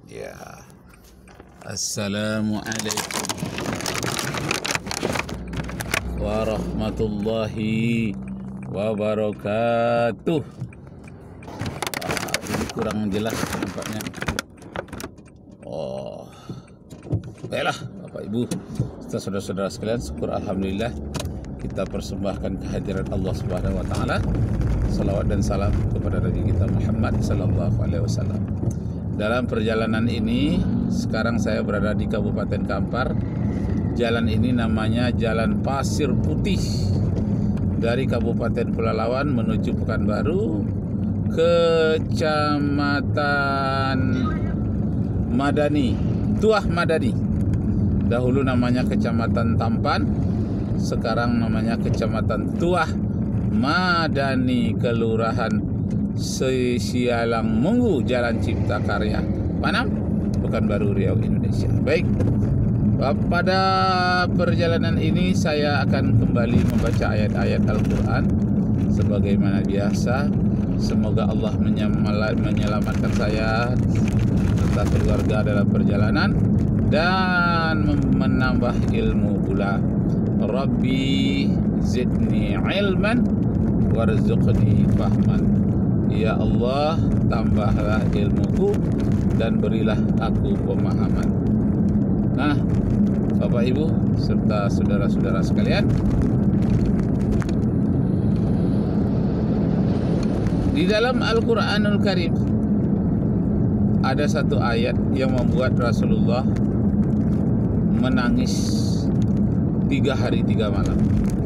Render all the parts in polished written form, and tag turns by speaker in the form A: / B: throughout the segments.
A: Ya. Assalamualaikum warahmatullahi wabarakatuh. Ini kurang jelas nampaknya. Baiklah Bapak Ibu, saudara-saudara sekalian, syukur alhamdulillah kita persembahkan kehadiran Allah Subhanahu wa taala. Salawat dan salam kepada Nabi kita Muhammad sallallahu alaihi wasallam. Dalam perjalanan ini, sekarang saya berada di Kabupaten Kampar. Jalan ini namanya Jalan Pasir Putih. Dari Kabupaten Pelalawan menuju Pekanbaru, Kecamatan Madani, Tuah Madani. Dahulu namanya Kecamatan Tampan, sekarang namanya Kecamatan Tuah Madani, Kelurahan Sialang Munggu, Jalan Cipta Karya, Panam, Pekanbaru, Riau, Indonesia. Baik, pada perjalanan ini saya akan kembali membaca ayat-ayat Al-Quran sebagaimana biasa. Semoga Allah menyelamatkan saya serta keluarga dalam perjalanan dan menambah ilmu pula. Rabbi zidni ilman warzuqni fahman. Ya Allah, tambahlah ilmuku dan berilah aku pemahaman. Nah, Bapak Ibu serta saudara-saudara sekalian, di dalam Al-Quranul Karim ada satu ayat yang membuat Rasulullah menangis 3 hari 3 malam,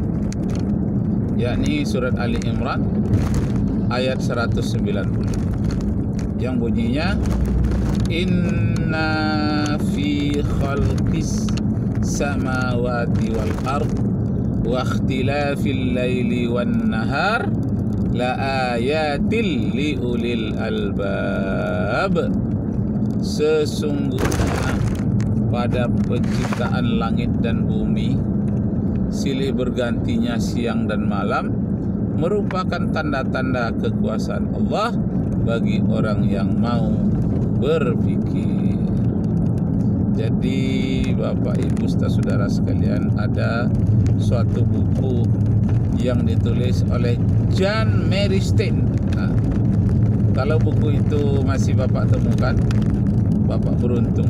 A: yakni surat Ali Imran ayat 190 yang bunyinya, Inna fi khalqis samawati wal ard wa ikhtilafil laili wan nahar la ayatil li ulil albab. Sesungguhnya pada penciptaan langit dan bumi, silih bergantinya siang dan malam, merupakan tanda-tanda kekuasaan Allah bagi orang yang mau berpikir. Jadi Bapak Ibu saudara sekalian, ada suatu buku yang ditulis oleh Jan Meristain. Nah, kalau buku itu masih Bapak temukan, Bapak beruntung.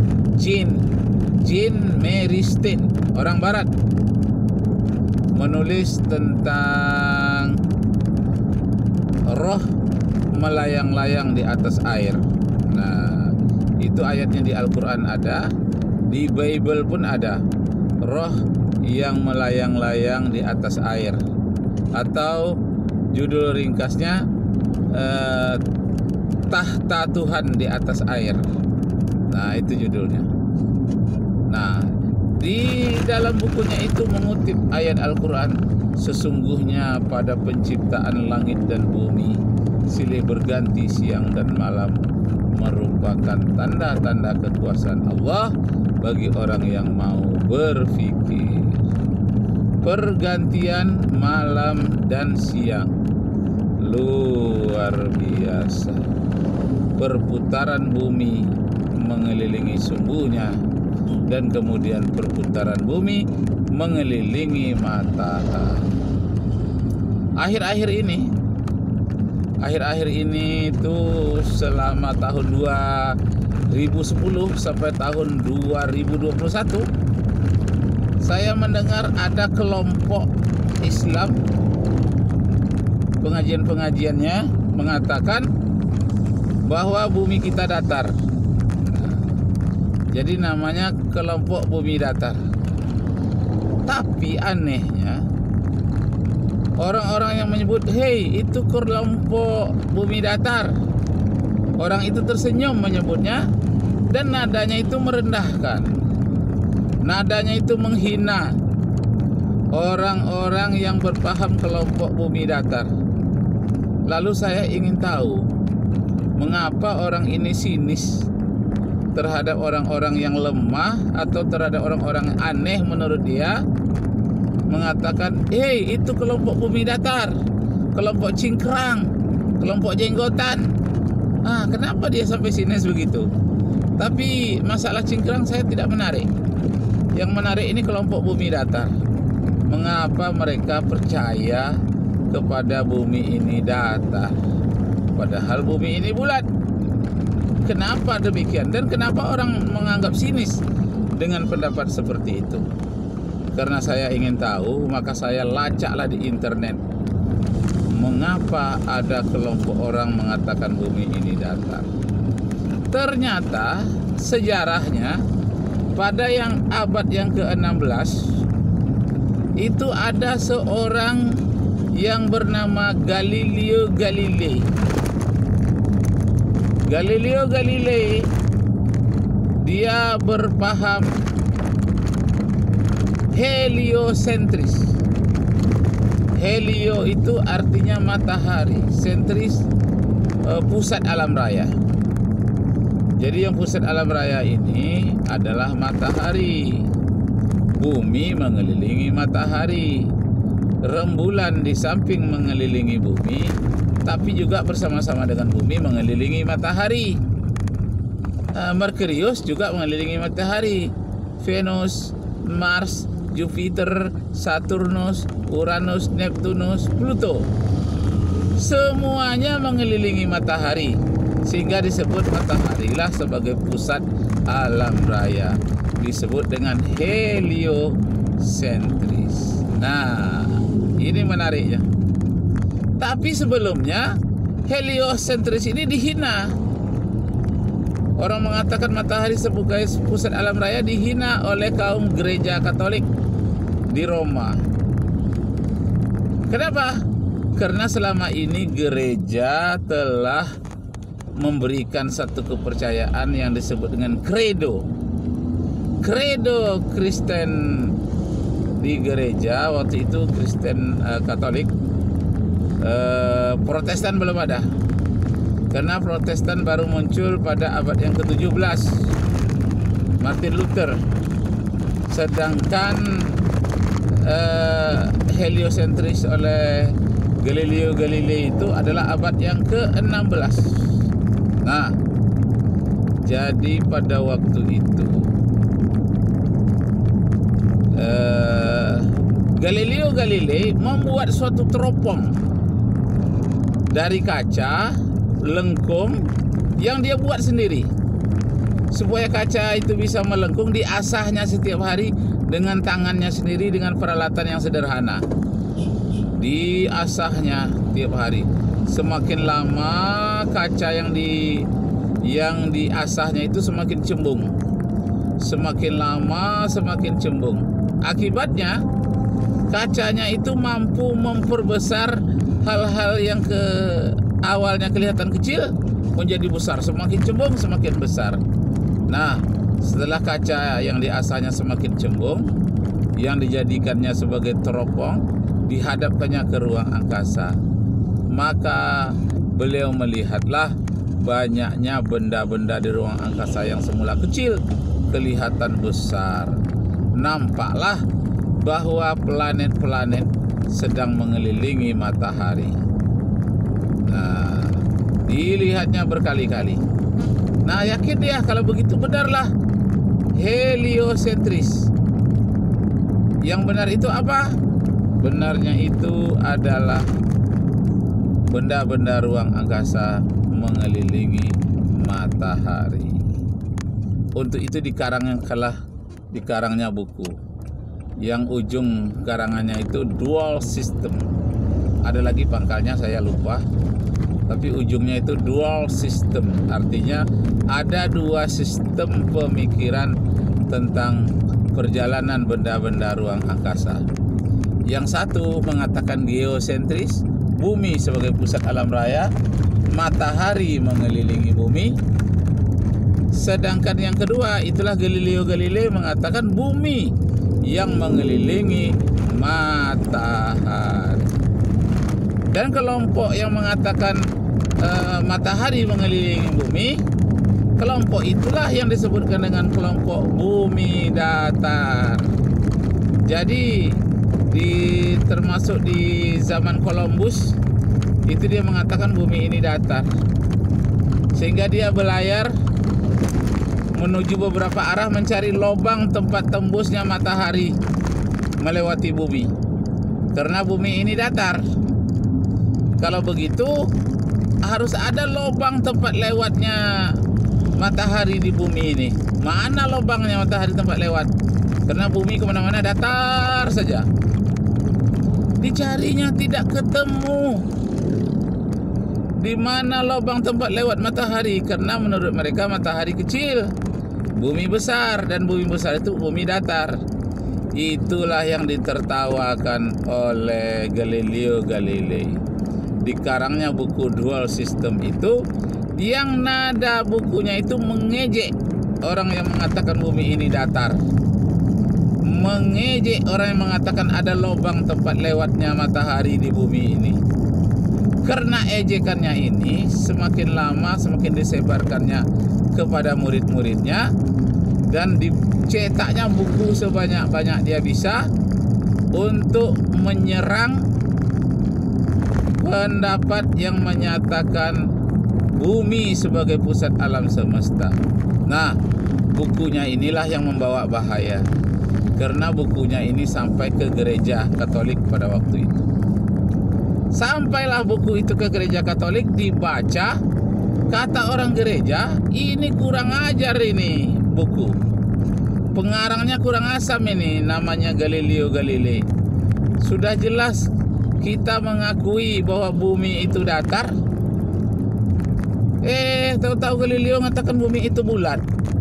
A: Jan Meristain, orang Barat, menulis tentang roh melayang-layang di atas air. Nah, itu ayatnya di Al-Quran ada, di Bible pun ada, roh yang melayang-layang di atas air, atau judul ringkasnya tahta Tuhan di atas air. Nah, itu judulnya. Nah, di dalam bukunya itu mengutip ayat Al-Quran, sesungguhnya pada penciptaan langit dan bumi, silih berganti siang dan malam, merupakan tanda-tanda kekuasaan Allah bagi orang yang mau berpikir. Pergantian malam dan siang luar biasa. Perputaran bumi mengelilingi sumbunya, dan kemudian perputaran bumi mengelilingi matahari. Akhir-akhir ini itu selama tahun 2010 sampai tahun 2021, saya mendengar ada kelompok Islam, pengajian-pengajiannya mengatakan bahwa bumi kita datar. Jadi namanya kelompok bumi datar. Tapi anehnya, orang-orang yang menyebut, "Hei, itu kelompok bumi datar," orang itu tersenyum menyebutnya, dan nadanya itu merendahkan. Nadanya itu menghina orang-orang yang berpaham kelompok bumi datar. Lalu saya ingin tahu, mengapa orang ini sinis terhadap orang-orang yang lemah atau terhadap orang-orang aneh menurut dia, mengatakan, "Hei, itu kelompok bumi datar, kelompok cingkrang, kelompok jenggotan." Kenapa dia sampai sinis begitu? Tapi masalah cingkrang saya tidak menarik. Yang menarik ini kelompok bumi datar. Mengapa mereka percaya kepada bumi ini datar, padahal bumi ini bulat? Kenapa demikian? Dan kenapa orang menganggap sinis dengan pendapat seperti itu? Karena saya ingin tahu, maka saya lacaklah di internet. Mengapa ada kelompok orang mengatakan bumi ini datar? Ternyata sejarahnya pada yang abad yang ke-16 itu ada seorang yang bernama Galileo Galilei. Galileo Galilei dia berpaham heliosentris. Helio itu artinya matahari, sentris pusat alam raya. Jadi yang pusat alam raya ini adalah matahari. Bumi mengelilingi matahari. Rembulan di samping mengelilingi bumi, tapi juga bersama-sama dengan bumi mengelilingi matahari. Merkurius juga mengelilingi matahari. Venus, Mars, Jupiter, Saturnus, Uranus, Neptunus, Pluto, semuanya mengelilingi matahari, sehingga disebut mataharilah sebagai pusat alam raya, disebut dengan heliosentris. Nah, ini menariknya. Tapi sebelumnya heliosentris ini dihina. Orang mengatakan matahari sebagai pusat alam raya dihina oleh kaum gereja Katolik di Roma. Kenapa? Karena selama ini gereja telah memberikan satu kepercayaan yang disebut dengan credo. Credo Kristen di gereja waktu itu Kristen Katolik. Protestan belum ada. Karena Protestan baru muncul pada abad yang ke-17, Martin Luther. Sedangkan heliosentris oleh Galileo Galilei itu adalah abad yang ke-16. Nah, jadi pada waktu itu Galileo Galilei membuat suatu teropong dari kaca lengkung yang dia buat sendiri. Supaya kaca itu bisa melengkung, diasahnya setiap hari dengan tangannya sendiri dengan peralatan yang sederhana. Diasahnya tiap hari. Semakin lama kaca yang diasahnya itu semakin cembung. Semakin lama semakin cembung. Akibatnya kacanya itu mampu memperbesar hal-hal yang awalnya kelihatan kecil menjadi besar, semakin cembung semakin besar. Nah, setelah kaca yang diasahnya semakin cembung, yang dijadikannya sebagai teropong, dihadapkannya ke ruang angkasa, maka beliau melihatlah banyaknya benda-benda di ruang angkasa yang semula kecil kelihatan besar. Nampaklah bahwa planet-planet sedang mengelilingi matahari. Nah, dilihatnya berkali-kali. Nah, yakin dia kalau begitu benarlah heliosentris. Yang benar itu apa? Benarnya itu adalah benda-benda ruang angkasa mengelilingi matahari. Untuk itu dikarangnya buku. Yang ujung karangannya itu dual system. Ada lagi pangkalnya saya lupa. Tapi ujungnya itu dual system, artinya ada dua sistem pemikiran tentang perjalanan benda-benda ruang angkasa. Yang satu mengatakan geosentris, bumi sebagai pusat alam raya, matahari mengelilingi bumi. Sedangkan yang kedua itulah Galileo Galilei mengatakan bumi yang mengelilingi matahari. Dan kelompok yang mengatakan matahari mengelilingi bumi, kelompok itulah yang disebutkan dengan kelompok bumi datar. Jadi termasuk di zaman Columbus itu dia mengatakan bumi ini datar, sehingga dia berlayar menuju beberapa arah mencari lubang tempat tembusnya matahari melewati bumi. Karena bumi ini datar. Kalau begitu harus ada lubang tempat lewatnya matahari di bumi ini. Mana lubangnya matahari tempat lewat? Karena bumi kemana-mana datar saja. Dicarinya tidak ketemu. Di mana lubang tempat lewat matahari? Karena menurut mereka matahari kecil, bumi besar, dan bumi besar itu bumi datar. Itulah yang ditertawakan oleh Galileo Galilei. Di karangnya buku Dual System itu, yang nada bukunya itu mengejek orang yang mengatakan bumi ini datar, mengejek orang yang mengatakan ada lubang tempat lewatnya matahari di bumi ini. Karena ejekannya ini semakin lama semakin disebarkannya kepada murid-muridnya, dan dicetaknya buku sebanyak-banyak dia bisa untuk menyerang pendapat yang menyatakan bumi sebagai pusat alam semesta. Nah, bukunya inilah yang membawa bahaya, karena bukunya ini sampai ke gereja Katolik pada waktu itu. Sampailah buku itu ke gereja Katolik, dibaca, kata orang gereja, ini kurang ajar ini buku. Pengarangnya kurang asam ini, namanya Galileo Galilei. Sudah jelas kita mengakui bahwa bumi itu datar. Tahu-tahu Galileo mengatakan bumi itu bulat.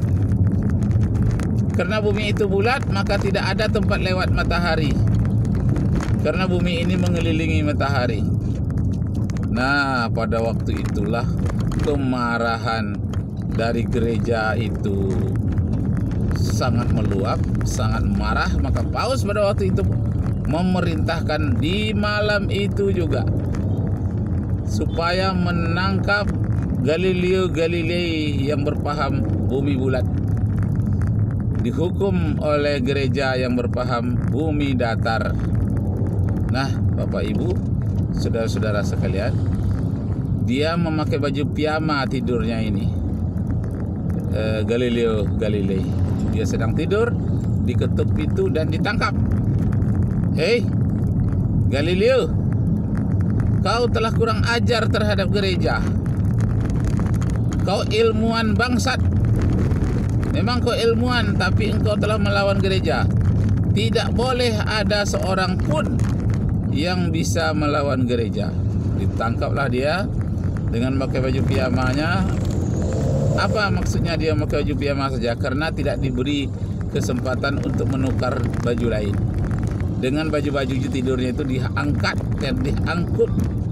A: Karena bumi itu bulat, maka tidak ada tempat lewat matahari. Karena bumi ini mengelilingi matahari. Nah, pada waktu itulah kemarahan dari gereja itu sangat meluap, sangat marah. Maka Paus pada waktu itu memerintahkan di malam itu juga supaya menangkap Galileo Galilei yang berpaham bumi bulat. Dihukum oleh gereja yang berpaham bumi datar. Nah, Bapak Ibu, saudara-saudara sekalian, dia memakai baju piyama tidurnya ini, Galileo Galilei. Dia sedang tidur, diketuk pintu dan ditangkap. Hei, Galileo, kau telah kurang ajar terhadap gereja. Kau ilmuwan bangsat. Memang kau ilmuwan, tapi engkau telah melawan gereja. Tidak boleh ada seorang pun yang bisa melawan gereja. Ditangkaplah dia dengan pakai baju piyamanya. Apa maksudnya dia pakai baju piyama saja? Karena tidak diberi kesempatan untuk menukar baju lain. Dengan baju-baju tidurnya itu diangkat dan diangkut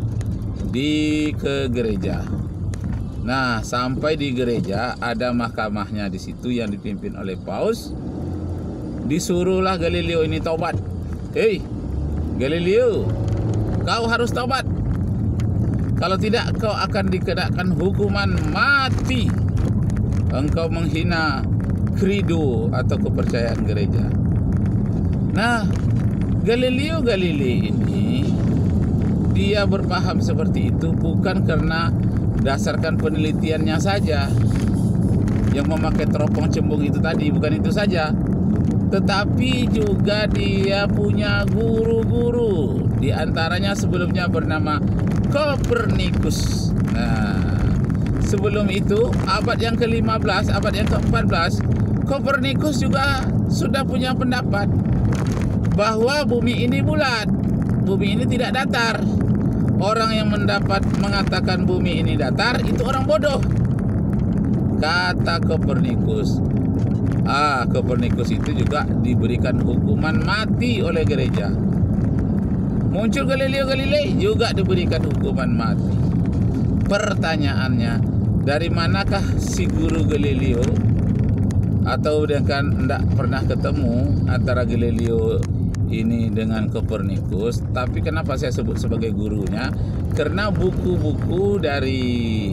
A: ke gereja. Nah, sampai di gereja ada mahkamahnya di situ yang dipimpin oleh Paus. Disuruhlah Galileo ini taubat. Hei, Galileo, kau harus taubat. Kalau tidak, kau akan dikenakan hukuman mati. Engkau menghina credo atau kepercayaan gereja. Nah, Galileo Galilei ini dia berpaham seperti itu bukan karena dasarkan penelitiannya saja yang memakai teropong cembung itu tadi, bukan itu saja, tetapi juga dia punya guru-guru. Di antaranya sebelumnya bernama Copernicus. Nah, sebelum itu abad yang ke-15, abad yang ke-14, Copernicus juga sudah punya pendapat bahwa bumi ini bulat, bumi ini tidak datar. Orang yang mengatakan bumi ini datar itu orang bodoh, kata Copernicus. Copernicus itu juga diberikan hukuman mati oleh gereja. Muncul Galileo Galilei juga diberikan hukuman mati. Pertanyaannya, dari manakah si guru Galileo? Atau dia kan tidak pernah ketemu antara Galileo ini dengan Copernicus, tapi kenapa saya sebut sebagai gurunya? Karena buku-buku dari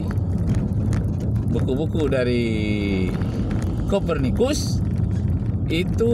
A: Copernicus itu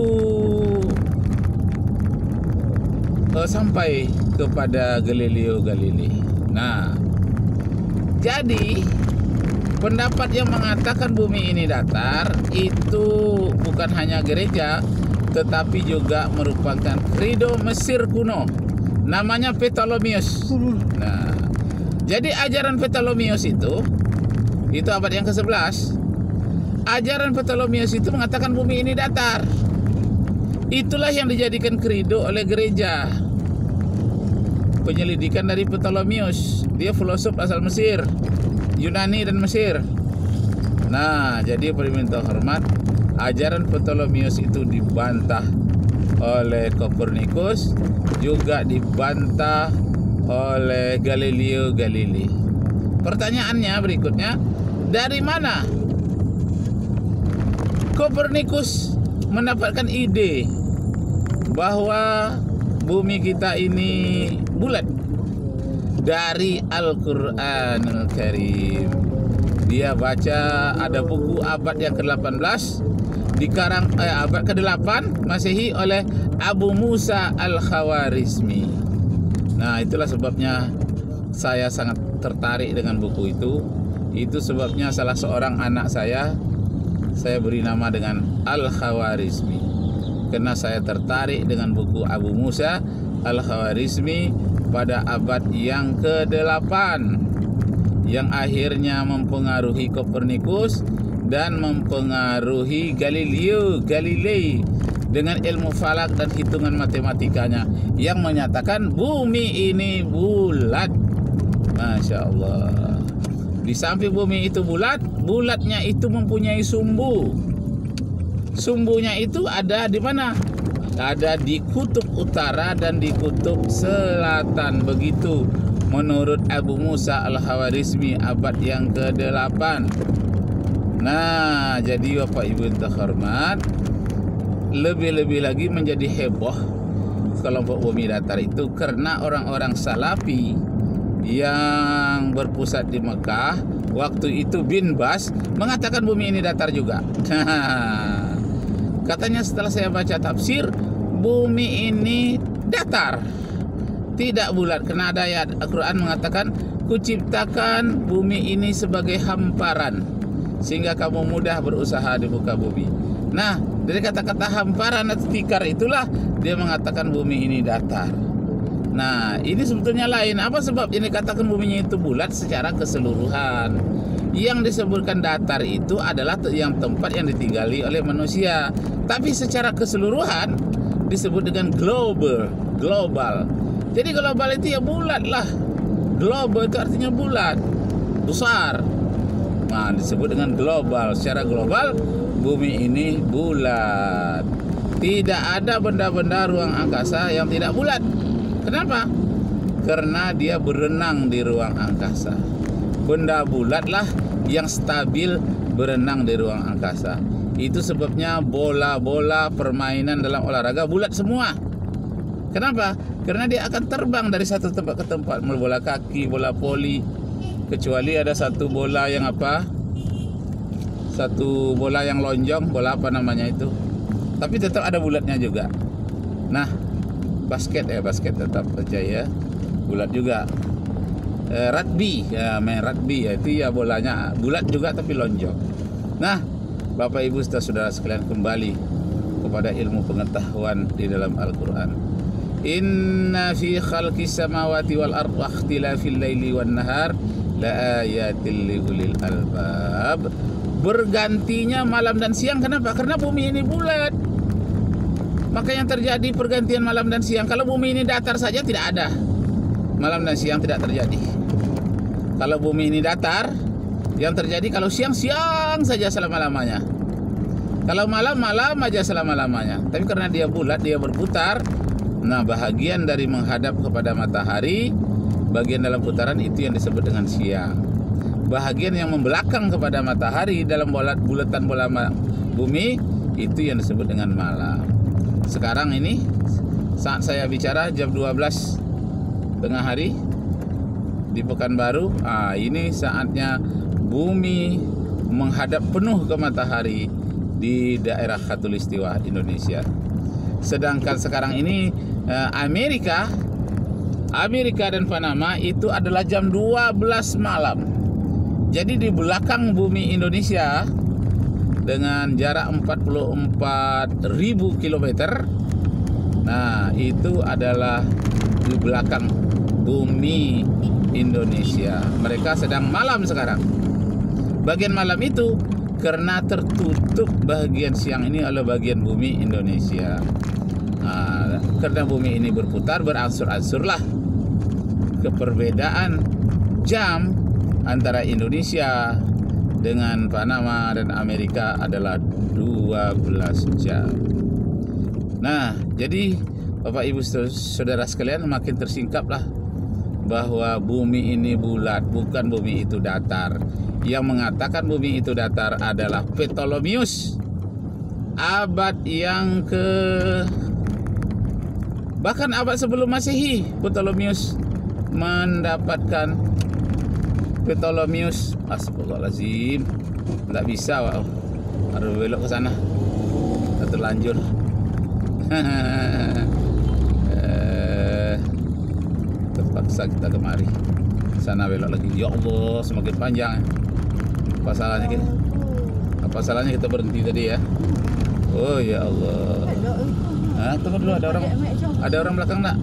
A: sampai kepada Galileo Galilei. Nah, jadi Pendapat yang mengatakan bumi ini datar itu bukan hanya gereja, tetapi juga merupakan kredo Mesir kuno. Namanya Ptolemaeus. Nah, jadi ajaran Ptolemaeus itu abad yang ke-11. Ajaran Ptolemaeus itu mengatakan bumi ini datar. Itulah yang dijadikan kredo oleh gereja. Penyelidikan dari Ptolemaeus, dia filosof asal Mesir, Yunani dan Mesir. Nah, jadi permintaan hormat, ajaran Ptolemaeus itu dibantah oleh Kopernikus, juga dibantah oleh Galileo Galilei. Pertanyaannya berikutnya, dari mana Kopernikus mendapatkan ide bahwa bumi kita ini bulat? Dari Al-Quranul Karim. Dia baca ada buku abad yang ke-18 dikarang abad ke-8 Masehi oleh Abu Musa Al-Khawarizmi. Nah, itulah sebabnya saya sangat tertarik dengan buku itu. Itu sebabnya salah seorang anak saya beri nama dengan Al-Khawarizmi, karena saya tertarik dengan buku Abu Musa Al-Khawarizmi pada abad yang ke-8 yang akhirnya mempengaruhi Kopernikus dan mempengaruhi Galileo Galilei dengan ilmu falak dan hitungan matematikanya yang menyatakan bumi ini bulat. Masya Allah. Di samping bumi itu bulat, bulatnya itu mempunyai sumbu. Sumbunya itu ada di mana? Ada di kutub utara dan di kutub selatan. Begitu menurut Abu Musa Al-Khawarizmi abad yang ke-8. Nah, jadi Bapak Ibu yang terhormat, lebih-lebih lagi menjadi heboh kelompok bumi datar itu karena orang-orang Salafi yang berpusat di Mekah waktu itu bin Bas mengatakan bumi ini datar juga. Katanya setelah saya baca tafsir, bumi ini datar, tidak bulat, karena ada ayat Al-Quran mengatakan kuciptakan bumi ini sebagai hamparan sehingga kamu mudah berusaha di muka bumi. Nah, dari kata-kata hamparan atau tikar itulah dia mengatakan bumi ini datar. Nah, ini sebetulnya lain. Apa sebab ini katakan buminya itu bulat secara keseluruhan? Yang disebutkan datar itu adalah yang tempat yang ditinggali oleh manusia. Tapi secara keseluruhan disebut dengan global. Jadi global itu ya bulat lah. Global itu artinya bulat, besar. Nah, disebut dengan global. Secara global bumi ini bulat. Tidak ada benda-benda ruang angkasa yang tidak bulat. Kenapa? Karena dia berenang di ruang angkasa. Benda bulatlah yang stabil berenang di ruang angkasa. Itu sebabnya bola-bola permainan dalam olahraga bulat semua. Kenapa? Karena dia akan terbang dari satu tempat ke tempat. Bola kaki, bola voli, kecuali ada satu bola yang apa? Satu bola yang lonjong, bola apa namanya itu? Tapi tetap ada bulatnya juga. Nah, basket tetap saja ya, bulat juga. Rugby ya, main rugby ya, itu ya bolanya bulat juga tapi lonjong. Nah, Bapak Ibu saudara sekalian, kembali kepada ilmu pengetahuan di dalam Al-Quran. Inna fi khalqis samawati wal ardi wa ikhtilafil laili wan nahar la ayatil liulil albab. Bergantinya malam dan siang. Kenapa? Karena bumi ini bulat. Maka yang terjadi pergantian malam dan siang. Kalau bumi ini datar saja tidak ada, malam dan siang tidak terjadi. Kalau bumi ini datar, yang terjadi kalau siang-siang saja selama-lamanya. Kalau malam-malam aja selama-lamanya. Tapi karena dia bulat, dia berputar. Nah, bahagian dari menghadap kepada matahari, bagian dalam putaran itu yang disebut dengan siang. Bahagian yang membelakang kepada matahari dalam bulatan bola bumi, itu yang disebut dengan malam. Sekarang ini saat saya bicara jam 12 tengah hari di Pekanbaru. Ini saatnya bumi menghadap penuh ke matahari di daerah Khatulistiwa Indonesia. Sedangkan sekarang ini Amerika dan Panama itu adalah jam 12 malam. Jadi di belakang bumi Indonesia dengan jarak 44.000 kilometer, nah itu adalah di belakang bumi Indonesia. Mereka sedang malam sekarang. Bagian malam itu karena tertutup bagian siang ini oleh bagian bumi Indonesia. Nah, karena bumi ini berputar, berangsur-angsurlah keperbedaan jam antara Indonesia dengan Panama dan Amerika adalah 12 jam. Nah, jadi Bapak Ibu Saudara sekalian, makin tersingkaplah bahwa bumi ini bulat, bukan bumi itu datar. Yang mengatakan bumi itu datar adalah Ptolemeus, abad yang bahkan abad sebelum Masehi. Ptolemeus mendapatkan Ptolemeus, astagfirullahaladzim, nggak bisa, harus belok ke sana, terlanjur. Terpaksa kita kemari, sana belok lagi. Ya Allah, semakin panjang. Apa salahnya kita berhenti tadi ya? Oh ya Allah. Tunggu dulu, ada orang belakang enggak?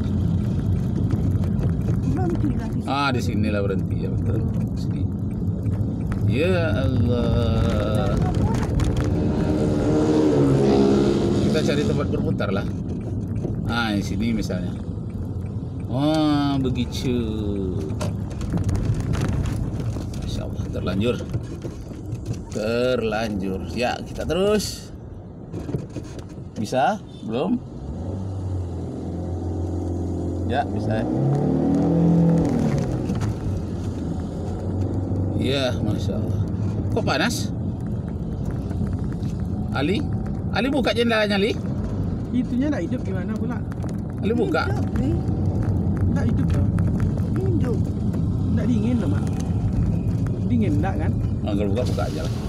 A: Di sinilah berhenti ya, betul. Sini. Ya Allah. Kita cari tempat berputar lah. Di sini misalnya. Begitu. Masya Allah, terlanjur. Ya, kita terus. Bisa? Belum? Ya, bisa. Ya, Masya Allah. Kok panas? Ali buka jendelanya, Ali.
B: Itunya nggak hidup gimana pula?
A: Ali buka.
B: Nggak hidup loh.
C: Hidup.
B: Nggak dingin loh, Mak. Dingin nggak kan?
A: Kalau buka aja lah.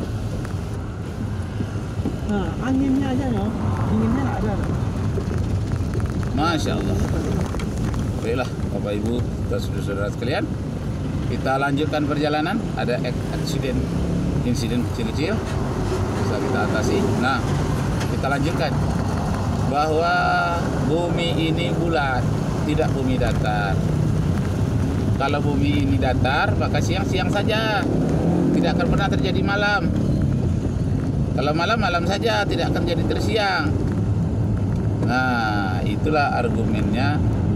B: Nah, anginnya aja loh. Dinginnya nggak ada.
A: Masya Allah. Baiklah Bapak Ibu dan saudara-saudara sekalian, kita lanjutkan perjalanan. Ada insiden kecil-kecil bisa kita atasi. Nah, kita lanjutkan bahwa bumi ini bulat, tidak bumi datar. Kalau bumi ini datar, maka siang-siang saja, tidak akan pernah terjadi malam. Kalau malam saja, tidak akan jadi tersiang. Nah, itulah argumennya.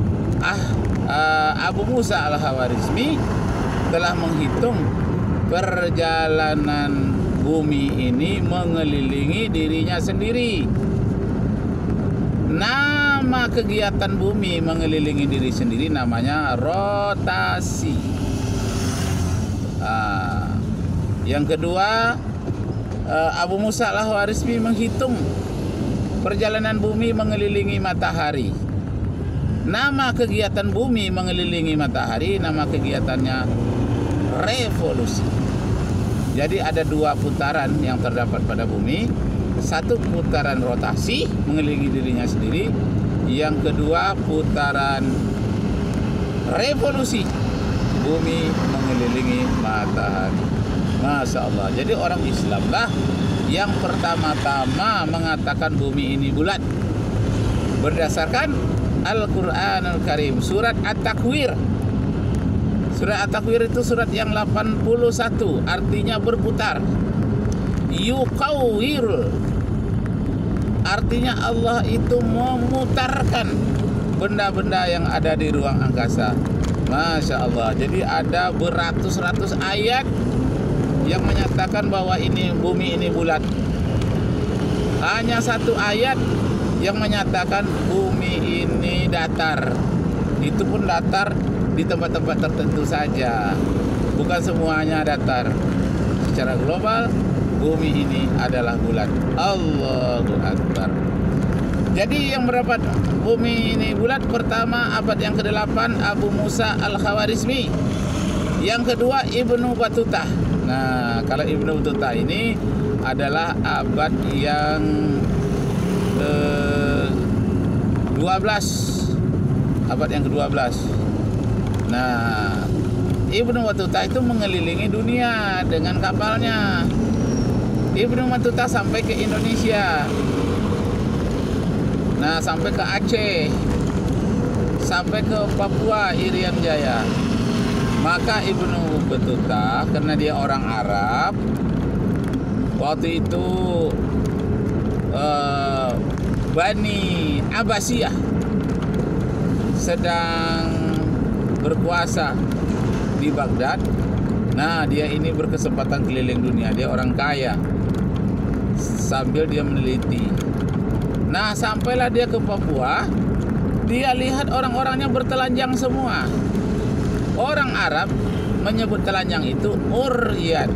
A: Abu Musa Al-Khawarizmi telah menghitung perjalanan bumi ini mengelilingi dirinya sendiri. Nama kegiatan bumi mengelilingi diri sendiri namanya rotasi. Yang kedua, Abu Musa Al-Khawarizmi menghitung perjalanan bumi mengelilingi matahari. Nama kegiatan bumi mengelilingi matahari, nama kegiatannya revolusi. Jadi ada dua putaran yang terdapat pada bumi. Satu putaran rotasi mengelilingi dirinya sendiri. Yang kedua putaran revolusi, bumi mengelilingi matahari. Masya Allah. Jadi orang Islam lah yang pertama-tama mengatakan bumi ini bulat berdasarkan Al-Quran Al-Karim, surat At-Takwir. Surat At-Takwir itu surat yang 81, artinya berputar. Yuqawwir, artinya Allah itu memutarkan benda-benda yang ada di ruang angkasa. Masya Allah. Jadi ada beratus-ratus ayat yang menyatakan bahwa bumi ini bulat. Hanya satu ayat yang menyatakan bumi ini datar. Itu pun datar di tempat-tempat tertentu saja, bukan semuanya datar. Secara global bumi ini adalah bulat. Allahu Akbar. Jadi yang mendapat bumi ini bulat pertama abad yang ke-8 Abu Musa Al-Khawarizmi. Yang kedua Ibnu Battuta. Nah, kalau Ibnu Battuta ini adalah abad yang 12, abad yang ke-12. Nah, Ibnu Battuta itu mengelilingi dunia dengan kapalnya. Ibnu Battuta sampai ke Indonesia. Nah, sampai ke Aceh, sampai ke Papua, Irian Jaya. Maka Ibnu Battuta, karena dia orang Arab, waktu itu Bani Abbasiyah sedang berkuasa di Baghdad. Nah, dia ini berkesempatan keliling dunia. Dia orang kaya, sambil dia meneliti. Nah, sampailah dia ke Papua. Dia lihat orang-orangnya bertelanjang semua. Orang Arab menyebut telanjang itu uryan.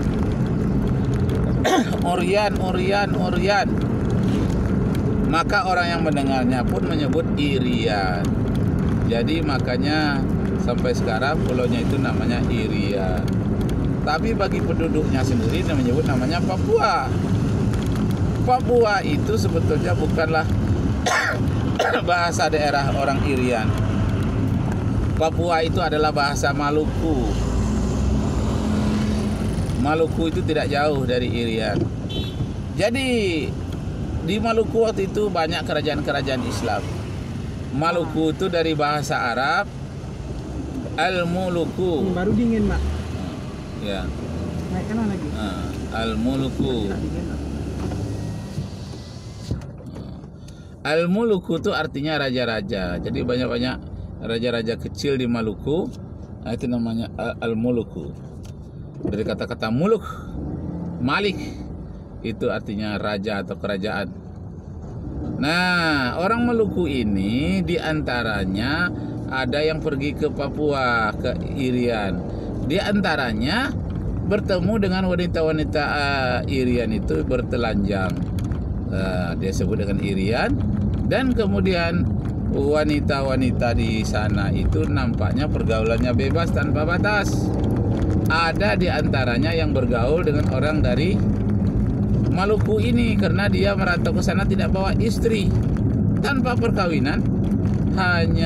A: Uryan. Maka orang yang mendengarnya pun menyebut Irian. Jadi makanya sampai sekarang pulaunya itu namanya Irian. Tapi bagi penduduknya sendiri dia menyebut namanya Papua. Papua itu sebetulnya bukanlah bahasa daerah orang Irian. Papua itu adalah bahasa Maluku. Maluku itu tidak jauh dari Irian. Jadi di Maluku waktu itu banyak kerajaan-kerajaan Islam. Maluku itu dari bahasa Arab Al-Muluku.
B: Baru dingin, Mak.
A: Ya.
B: Naikkan lagi.
A: Al-Muluku.
B: Tidak dingin, Mak.
A: Al-Muluku itu artinya raja-raja. Jadi banyak-banyak raja-raja kecil di Maluku. Nah, itu namanya Al-Muluku. Dari kata-kata muluk, malik, itu artinya raja atau kerajaan. Nah, orang Maluku ini diantaranya ada yang pergi ke Papua, ke Irian. Diantaranya bertemu dengan wanita-wanita Irian itu bertelanjang. Dia sebut dengan Irian. Dan kemudian wanita-wanita di sana itu nampaknya pergaulannya bebas tanpa batas. Ada di antaranya yang bergaul dengan orang dari Maluku ini karena dia merantau ke sana tidak bawa istri, tanpa perkawinan, hanya